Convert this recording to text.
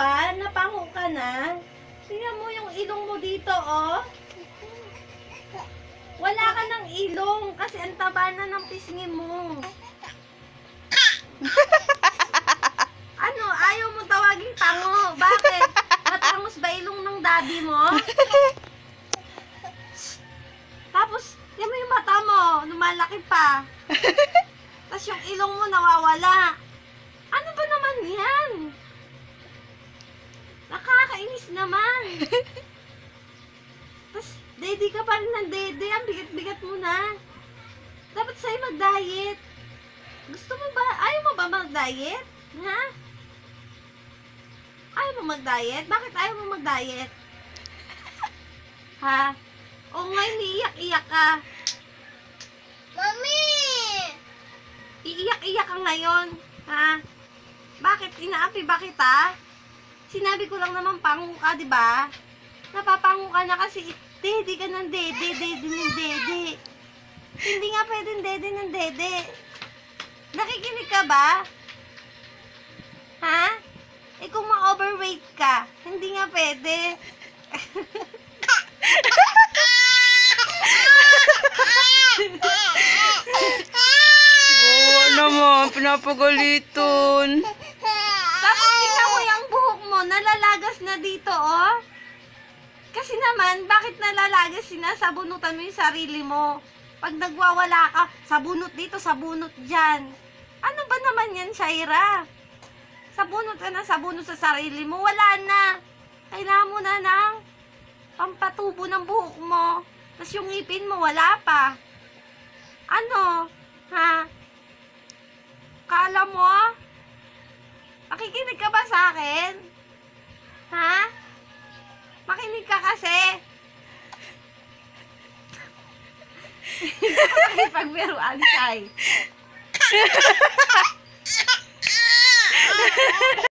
ba? Napango ka na? Tingnan mo yung ilong mo dito, oh. Wala ka ng ilong kasi ang taba na ng pisngi mo. Ano? Ayaw mo tawaging tango? Bakit? Matangos ba ilong ng daddy mo? Tapos, yan mo yung mata mo, lumalaki pa. Tapos yung ilong mo nawawala. Ano ba naman yan? Nakakainis naman. Tapos, dede ka pa rin ng dede. Ang bigat-bigat mo na. Dapat sa'yo mag-diet. Gusto mo ba? Ayaw mo ba mag-diet? Ha? Ayaw mo mag-diet? Bakit ayaw mo mag-diet? Ha? O ngayon, iiyak-iyak ka. Mami! Iiyak-iyak ka ngayon. Ha? Bakit? Inaapi ba kita? Sinabi ko lang naman pango ka, di ba? Napapango ka na kasi dede ka ng dede, dede ng dede. Hindi nga pwedeng dede ng dede. Nakikinig ka ba? Ha? Eh kung ma-overweight ka, hindi nga pwede. Oo naman, pinapagaliton. Tapos tingnan mo yung buhok mo, nalalagas na dito, oh. Kasi naman, bakit nalalagas? Sinasabunutan mo yung sarili mo. Pag nagwawala ka, sabunot dito, sabunot dyan. Ano ba naman yan, Shaira? Sabunot ka na, sabunot sa sarili mo. Wala na. Kailangan mo na ng pampatubo ng buhok mo. Tapos yung ngipin mo, wala pa. Ano? Ha? Kala mo? Makikinig ka ba sa akin? Ha? Makinig ka kasi. Hindi ko makipagbiruan, Shay.